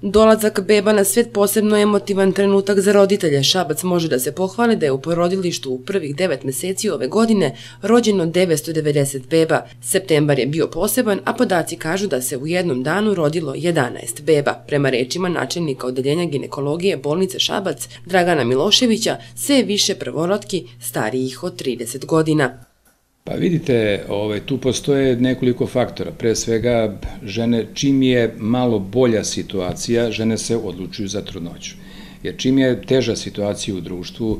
Dolazak beba na svet posebno je emotivan trenutak za roditelje. Šabac može da se pohvali da je u porodilištu u prvih 9 meseci ove godine rođeno 990 beba. Septembar je bio poseban, a podaci kažu da se u jednom danu rodilo 11 beba. Prema rečima načelnika odeljenja ginekologije bolnice Šabac, Dragana Miloševića, sve je više prvorotki starijih od 30 godina. Pa vidite, tu postoje nekoliko faktora. Pre svega, žene, čim je malo bolja situacija, žene se odlučuju za trudnoću. Jer čim je teža situacija u društvu,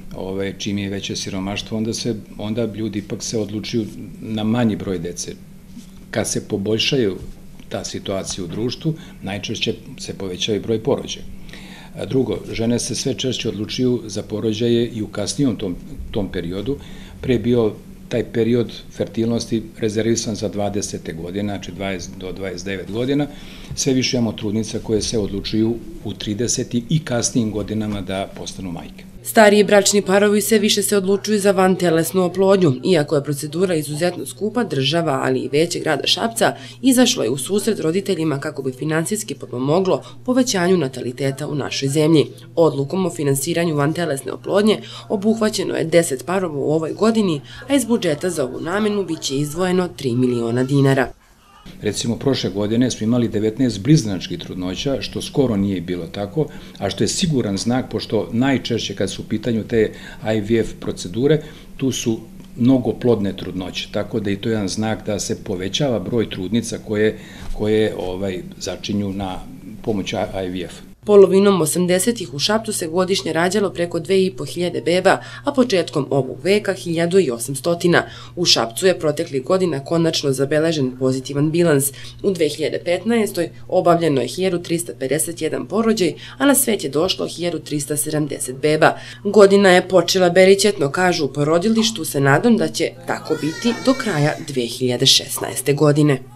čim je veće siromaštvo, onda ljudi ipak se odlučuju na manji broj dece. Kad se poboljšaju ta situacija u društvu, najčešće se povećava i broj porođaja. Drugo, žene se sve češće odlučuju za porođaje i u kasnijom tom periodu. Pre je bio taj period fertilnosti rezervisan za 20. godine, znači 20 do 29 godina. Sve više imamo trudnica koje se odlučuju u 30. i kasnijim godinama da postanu majke. Stariji bračni parovi sve više se odlučuju za vantelesnu oplodnju. Iako je procedura izuzetno skupa, država, ali i Veće grada Šapca izašlo je u susret roditeljima kako bi finansijski potpomoglo povećanju nataliteta u našoj zemlji. Odlukom o finansiranju vantelesne oplodnje obuhvaćeno je 10 parova u ovoj godini, a iz budžeta za ovu namenu biće izdvojeno 3 miliona dinara. Recimo, prošle godine smo imali 19 blizanačkih trudnoća, što skoro nije bilo tako, a što je siguran znak, pošto najčešće kad su u pitanju te IVF procedure, tu su mnogo plodne trudnoće, tako da i to je jedan znak da se povećava broj trudnica koje začinju na pomoć IVF. Polovinom 80-ih u Šapcu se godišnje rađalo preko 2500 beba, a početkom ovog veka 1800. U Šapcu je proteklih godina konačno zabeležen pozitivan bilans. U 2015. obavljeno je 1351 porođaj, a na svet je došlo 1370 beba. Godina je počela berićetno, kažu u porodilištu, se nadam da će tako biti do kraja 2016. godine.